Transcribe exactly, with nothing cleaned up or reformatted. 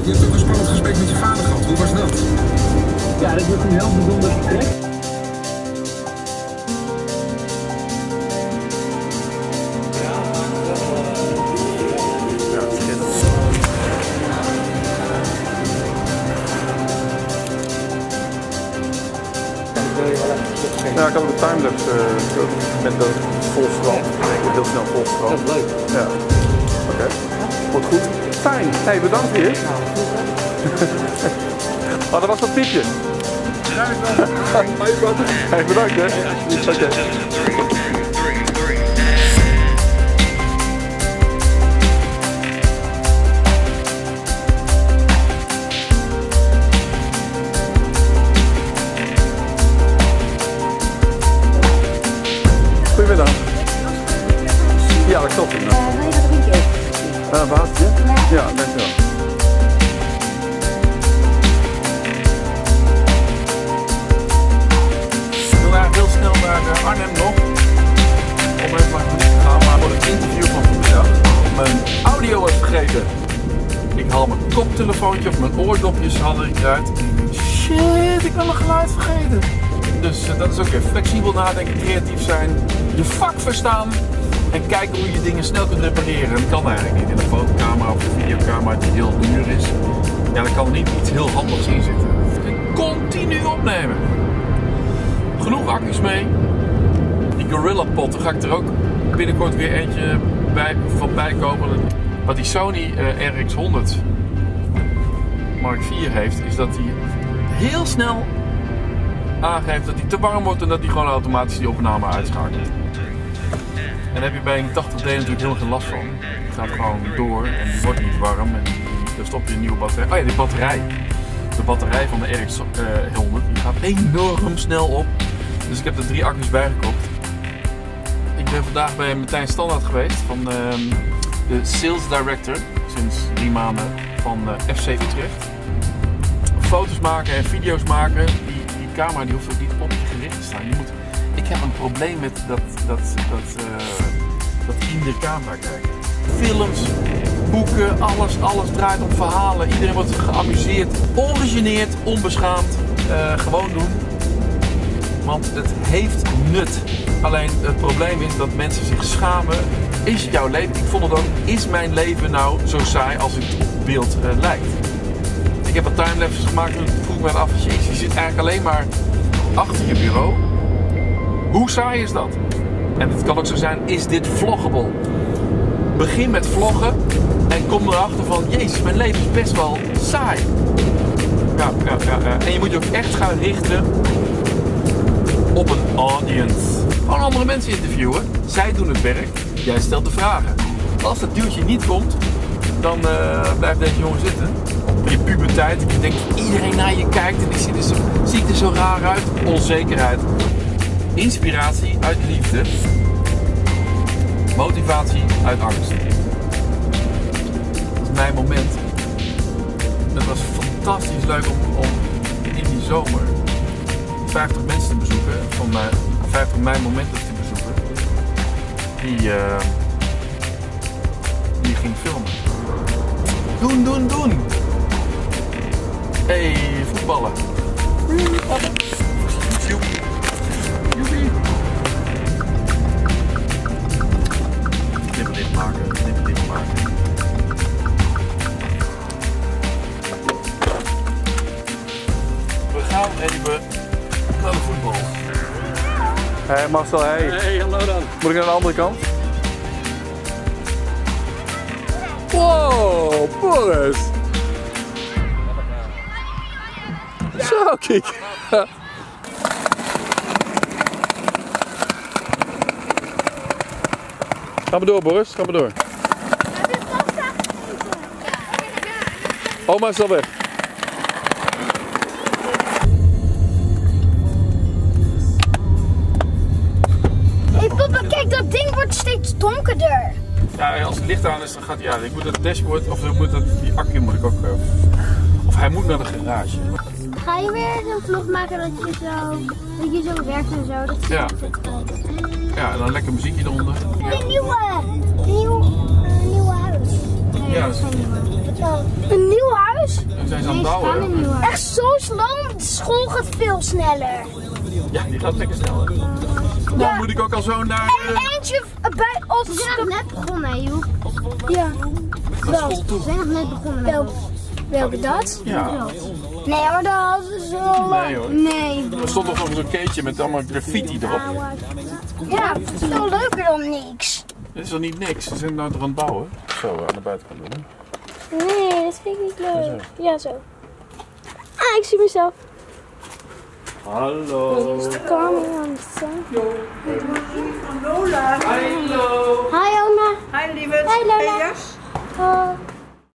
Je hebt ook een spannend gesprek met je vader gehad. Hoe was dat? Ja, dat was een heel bijzonder gesprek. Ja, ik had ook een timelapse uh, met de volstrand. Ik heel snel volstrand. Dat is leuk. Ja. Oké. Okay. Wordt goed. Fijn. Hey, bedankt weer. Oh, dat was dat piepje. Ja, ik wel. Hey, bedankt hè. Oké. Okay. Goedemiddag. Ja, dat klopt. Uh, wil je wat drinken? Een watertje? Ja, dankjewel. Ik wil eigenlijk heel snel naar Arnhem nog. Om even langs te gaan, maar voor het interview van vanmiddag. Mijn audio was vergeten. Ik haal mijn koptelefoontje of mijn oordopjes hadden ik eruit. Shit, ik ben mijn geluid vergeten. Dus uh, dat is ook even flexibel nadenken, creatief zijn, je vak verstaan en kijken hoe je dingen snel kunt repareren. Dat kan eigenlijk niet in een fotocamera of een videocamera die heel duur is. Ja, daar kan er niet iets heel handigs in zitten. En continu opnemen. Genoeg accu's mee. Die Gorilla Pod, daar ga ik er ook binnenkort weer eentje bij, van bij kopen. Wat die Sony uh, R X honderd Mark vier heeft, is dat die heel snel aangeeft dat hij te warm wordt en dat hij gewoon automatisch die opname uitschakelt. En daar heb je bij een tachtig D natuurlijk heel veel last van. Die gaat gewoon door en die wordt niet warm en dan stop je een nieuwe batterij. Oh ja, die batterij. De batterij van de R X honderd die gaat enorm snel op. Dus ik heb er drie accu's bij gekocht. Ik ben vandaag bij Martijn Standaard geweest van uh, de Sales Director sinds drie maanden van uh, F C Utrecht. Foto's maken en video's maken. Die camera die hoeft ook niet op je gericht te staan. Je moet, ik heb een probleem met dat, dat, dat, uh, dat in de camera kijken. Films, boeken, alles, alles draait om verhalen. Iedereen wordt geamuseerd, ongegeneerd, onbeschaamd. Uh, gewoon doen. Want het heeft nut. Alleen het probleem is dat mensen zich schamen. Is het jouw leven? Ik vond het ook. Is mijn leven nou zo saai als het op beeld uh, lijkt? Ik heb wat timelapses gemaakt en vroeg me af, jezus, je zit eigenlijk alleen maar achter je bureau. Hoe saai is dat? En het kan ook zo zijn, is dit vloggable? Begin met vloggen en kom erachter van, jezus, mijn leven is best wel saai. Ja, ja, ja, ja. En je moet je ook echt gaan richten op een audience. Gewoon andere mensen interviewen. Zij doen het werk, jij stelt de vragen. Als dat duwtje niet komt, dan uh, blijft deze jongen zitten. Je puberteit, je denkt dat iedereen naar je kijkt en die ziet er zo, ziet er zo raar uit. Onzekerheid. Inspiratie uit liefde. Motivatie uit angst. Dat is mijn moment. Het was fantastisch leuk om, om in die zomer vijftig mensen te bezoeken. Van mijn, vijftig mijn momenten te bezoeken. Die, uh, die ging filmen. Doen, doen, doen! Hey, voetballen. Joepie. Joepie. Knip dit maken, knip dit maken. We gaan even naar de voetbal. Hé hey Marcel, hey. Hey, hallo dan. Moet ik naar de andere kant? Wow, Boris! Zo, kijk. Ga maar door, Boris. Ga maar door. Oma is al weg. Hé hey, papa, kijk, dat ding wordt steeds donkerder. Ja, als het licht aan is, dan gaat hij aan. Ik moet het dashboard, of ik moet het, die accu moet ik ook... Uh, of hij moet naar de garage. Ga je weer een vlog maken dat je zo, dat je zo werkt en zo? Dat ja. Ja, en dan lekker muziekje eronder. Een nieuwe, een nieuw, een nieuwe huis. Ja, Een nieuw huis? en zijn ze aan het Nee, ze gaan bouwen. een nieuw huis. Echt zo sloom, de school gaat veel sneller. Ja, die gaat lekker sneller. Nou moet ik ook al zo naar En uh, eentje bij ons. We zijn nog net begonnen, hè, Joep. Ja, naar school toe. We zijn nog net begonnen. met welke, welke dat? Ja, Nee, maar dat hadden ze zo. nee hoor. Nee. Er stond nog zo'n keetje met allemaal graffiti erop. Ja, het is veel leuker dan niks. Dit is toch niet niks? Ze zijn nou er aan het bouwen. Zo, aan de buitenkant doen. hè? Nee, dat vind ik niet leuk. Ja, zo. Ah, ik zie mezelf. Hallo. Coming on the sun. Lola. Hallo. Hi, Oma. Hi lieverd. Hi, Lola. Hey, jas. Oh.